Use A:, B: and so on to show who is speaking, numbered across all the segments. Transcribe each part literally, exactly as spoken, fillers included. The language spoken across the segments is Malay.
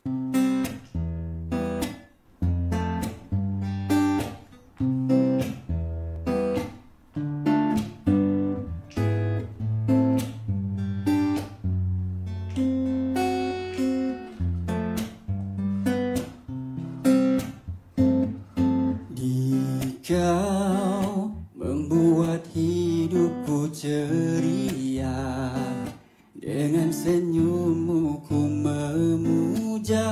A: Kau membuat hidupku ceria, dengan senyummu ku memuja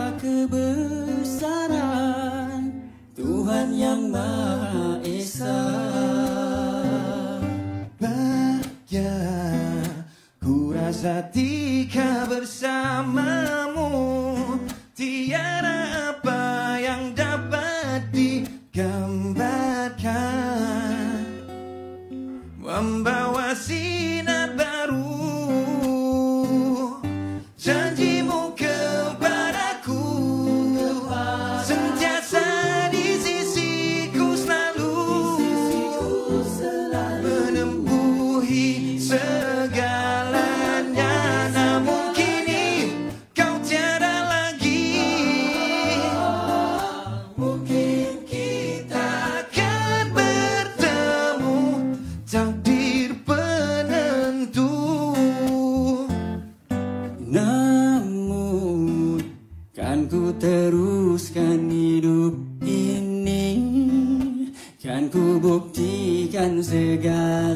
A: kebesaran Tuhan yang Maha Esa.
B: Bahagia ku rasa ketika bersamamu, tiada apa yang dapat digambarkan, membawa sinar baru janjimu kepadaku, sentiasa di sisiku selalu, menempuhi segalanya. Namun kini kau tiada lagi, mungkin kita akan bertemu, takdir penentu.
A: Namun kan ku teruskan hidup ini, kan ku buktikan segala